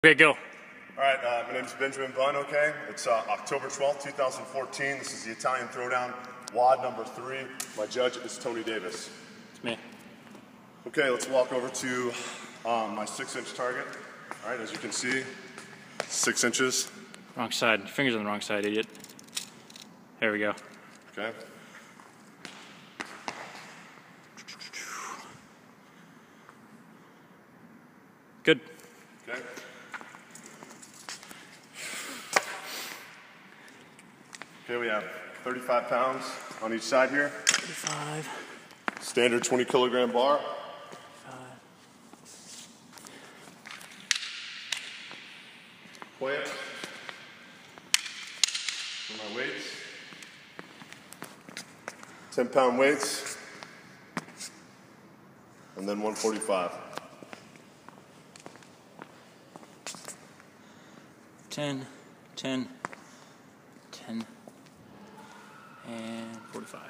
Okay, go. All right, my name's Benjamin Bunn, okay? It's October 12th, 2014. This is the Italian Throwdown, WOD number 3. My judge is Tony Davis. It's me. Okay, let's walk over to my 6-inch target. All right, as you can see, 6 inches. Wrong side. Fingers on the wrong side, idiot. There we go. Okay. Good. Okay. Okay, we have 35 pounds on each side here. 35. Standard 20 kilogram bar. 5. Plant. For my weights. 10-pound weights. And then 145. 10, 10, 10, and 45.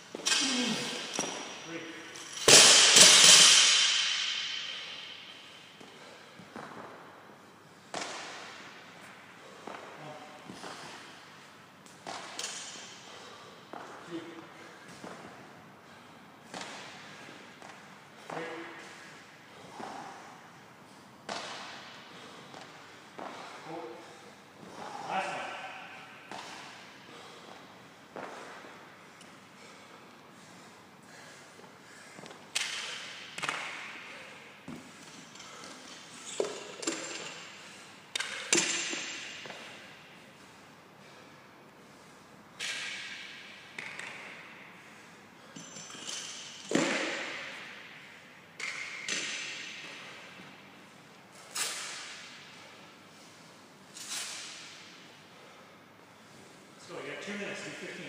So you got 2 minutes, do 15.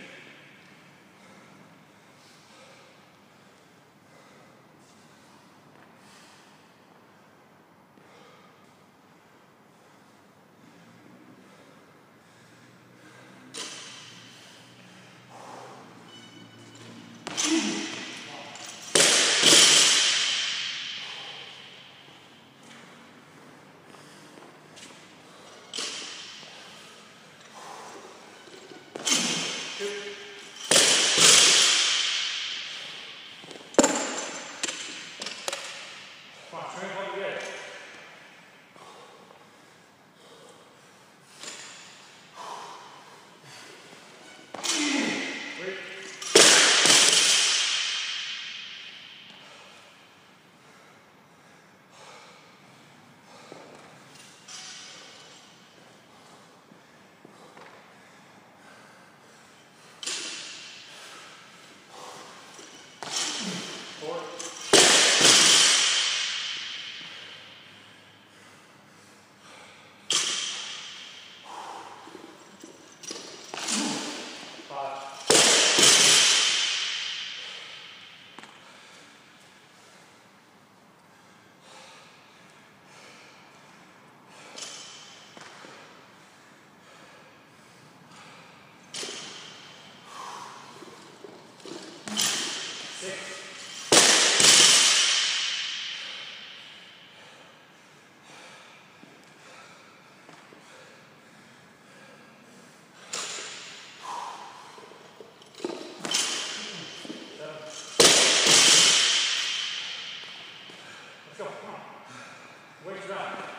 Come on, train what you get. Let's go, come on. Weight drop.